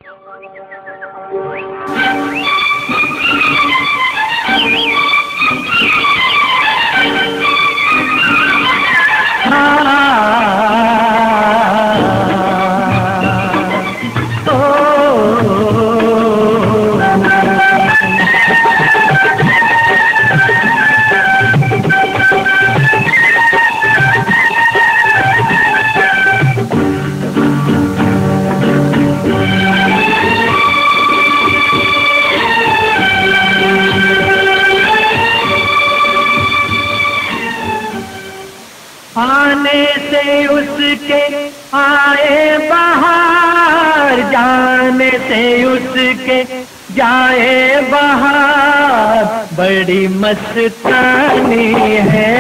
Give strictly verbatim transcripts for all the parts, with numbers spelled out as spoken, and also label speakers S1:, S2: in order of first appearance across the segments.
S1: आने से उसके आए बहार, जाने से उसके जाए बहार, बड़ी मस्तानी है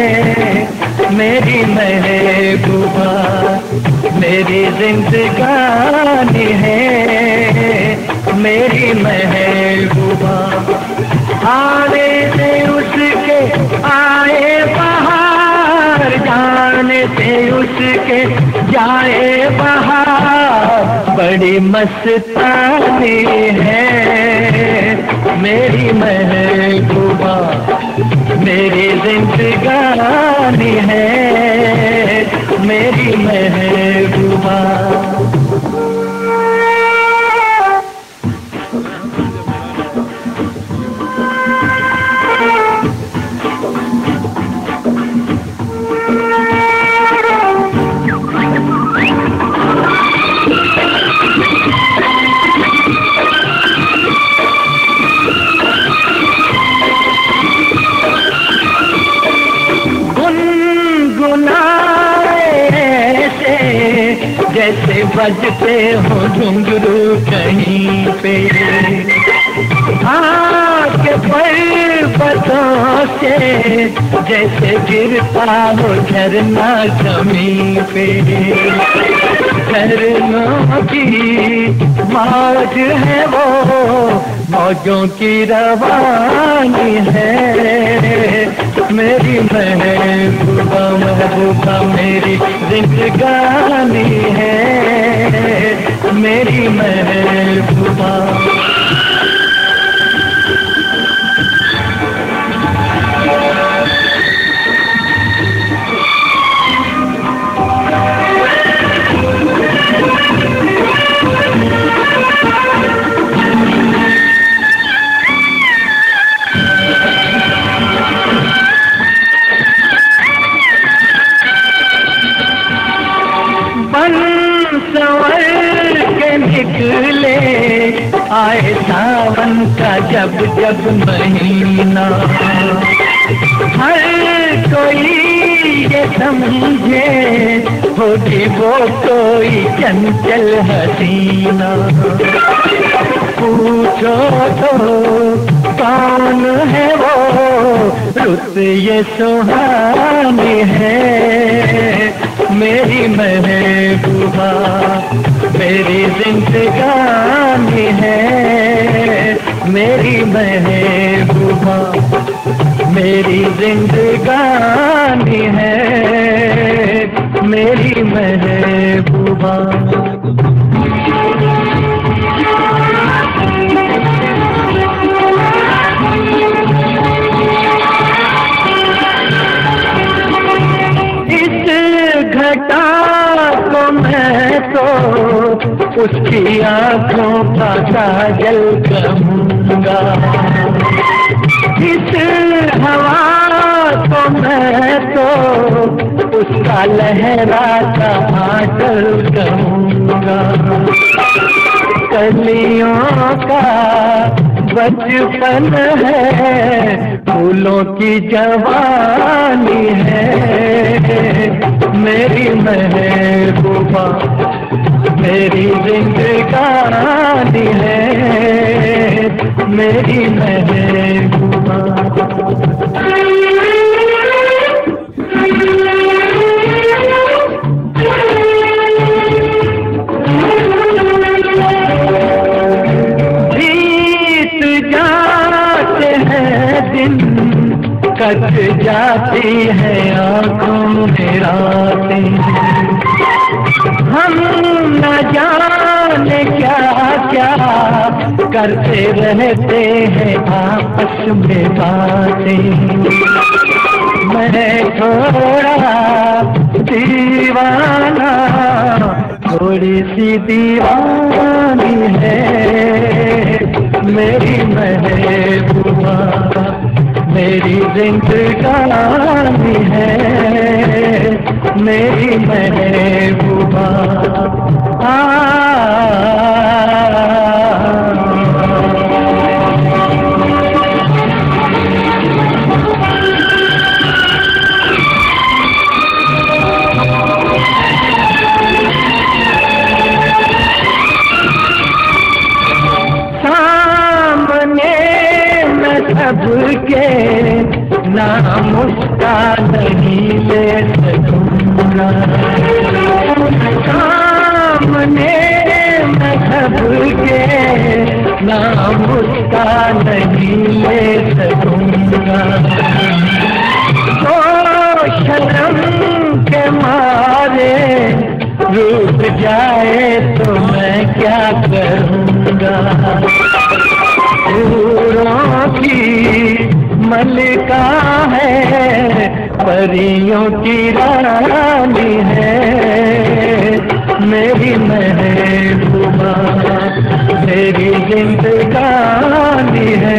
S1: मेरी महबूबा, मेरी जिंदगानी है मेरी महबूबा। आने से उसके आए बहार, जाने से उसके जाए बहार, बड़ी मस्तानी है मेरी महबूबा, मेरी जिंदगानी है मेरी महबूबा। जैसे बजते हो घुंघरू कहीं पे, आके पर्वतों से जैसे गिरता हो झरना जमीन पे। झरनों की मौज है वो, मौजों की रवानी है मेरी महबूबा, महबूबा मेरी जिंदगानी है मेरी महबूबा। संवर के निकले आए सावन का जब जब महीना, हर कोई ये समझे होगी वो कोई चंचल हसीना। पूछो तो कौन है वो, रुत ये सुहानी है मेरी महबूबा, मेरी जिंदगानी है मेरी महबूबा, मेरी जिंदगानी है मेरी महबूबा। घटा को मैं तो उसकी आंखों का काजल कहूँगा, इस हवा को मैं तो उसका लहराता आंचल कहूँगा। कलियों का बचपन है, फूलों की जवानी है मेरी महबूबा, मेरी जिंदगानी है मेरी महबूबा। कट जाती है आँखों में रातें, हम न जाने क्या क्या करते रहते हैं आपस में बातें। मैं थोड़ा दीवाना, थोड़ी सी दीवानी है मेरी महबूबा, मेरी जिंदगानी है मेरी महबूबा। आ सबके नाम उसका नहीं ले सकूंगा, सामने मैं सबके नाम उसका नहीं ले सकूंगा। तो शर्म के मारे रूठ जाए तो मैं क्या करूंगा। फूलों की मलिका है, परियों की रानी है मेरी महबूबा, मेरी जिंदगानी है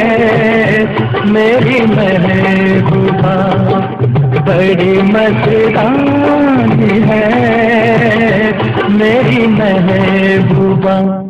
S1: मेरी महबूबा, बड़ी मस्तानी है मेरी महबूबा।